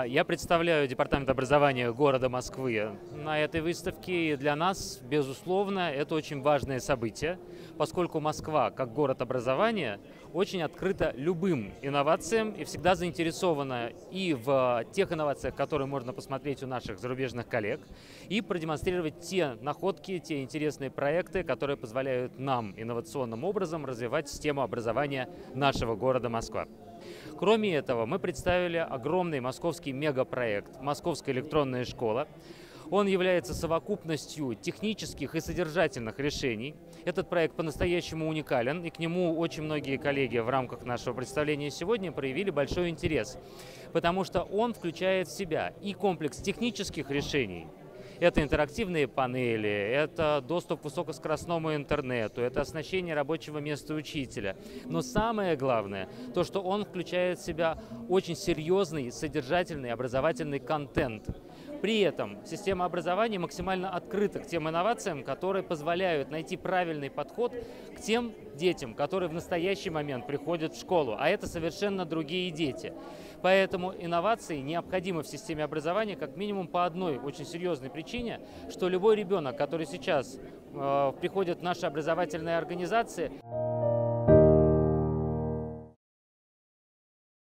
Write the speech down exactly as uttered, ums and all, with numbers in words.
Я представляю департамент образования города Москвы на этой выставке. И для нас, безусловно, это очень важное событие, поскольку Москва, как город образования, очень открыта любым инновациям и всегда заинтересована и в тех инновациях, которые можно посмотреть у наших зарубежных коллег, и продемонстрировать те находки, те интересные проекты, которые позволяют нам инновационным образом развивать систему образования нашего города Москва. Кроме этого, мы представили огромный московский мегапроект «Московская электронная школа». Он является совокупностью технических и содержательных решений. Этот проект по-настоящему уникален, и к нему очень многие коллеги в рамках нашего представления сегодня проявили большой интерес, потому что он включает в себя и комплекс технических решений. Это интерактивные панели, это доступ к высокоскоростному интернету, это оснащение рабочего места учителя. Но самое главное, то, что он включает в себя очень серьезный, содержательный, образовательный контент. При этом система образования максимально открыта к тем инновациям, которые позволяют найти правильный подход к тем детям, которые в настоящий момент приходят в школу, а это совершенно другие дети. Поэтому инновации необходимы в системе образования как минимум по одной очень серьезной причине, что любой ребенок, который сейчас э, приходит в наши образовательные организации,